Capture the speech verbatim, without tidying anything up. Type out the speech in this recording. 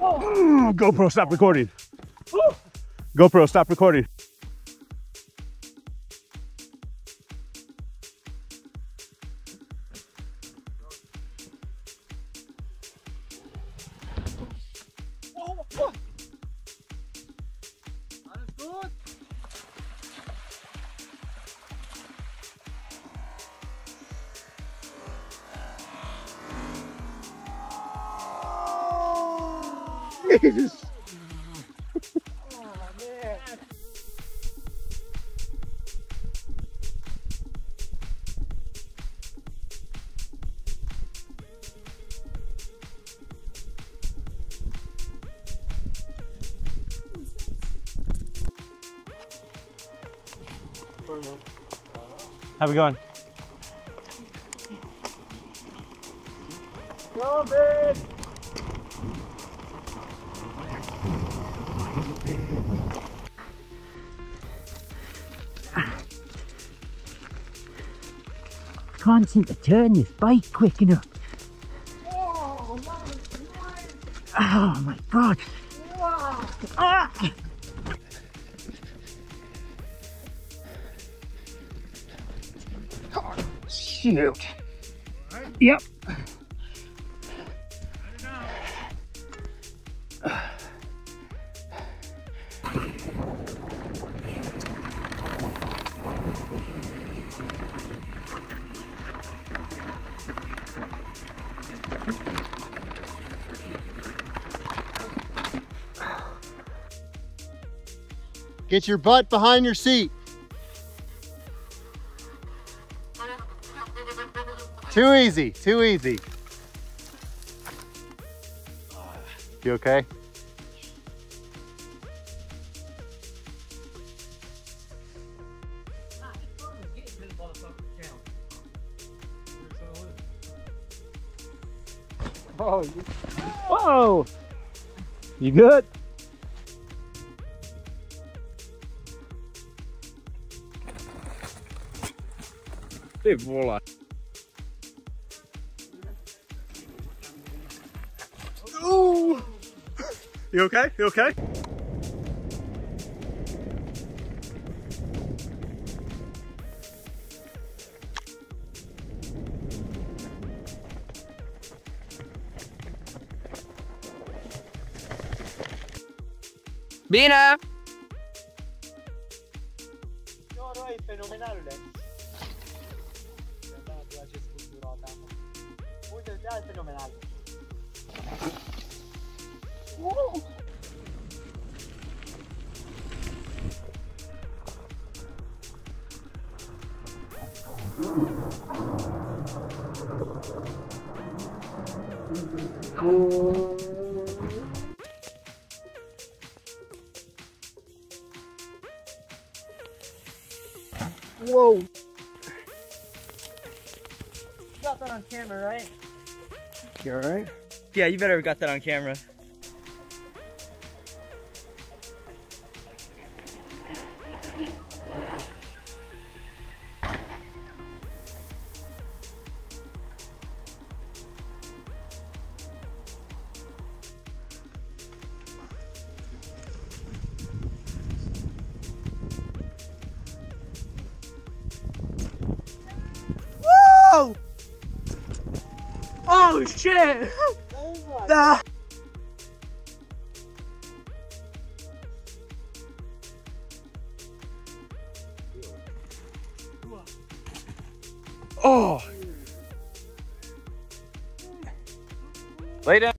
Oh. GoPro, stop recording. Oh. GoPro, stop recording. Oh, oh. Alles gut. Jesus. Oh, man. How we going? Go, babe. Can't seem to turn this bike quick enough. Oh, nice. Oh my god. Wow. Ah! Oh, shoot. Right. Yep. Get your butt behind your seat. Too easy, too easy. You okay? Oh, you, whoa! You good? Et voilà. Ooh! You okay? You okay? Bine! No, no, è fenomenale. La cespugliurata. Uite, è fenomenale. Uh. Whoa! You got that on camera, right? You alright? Yeah, you better have got that on camera. Whoa! Oh shit! Oh my Ah. Oh! Lay down.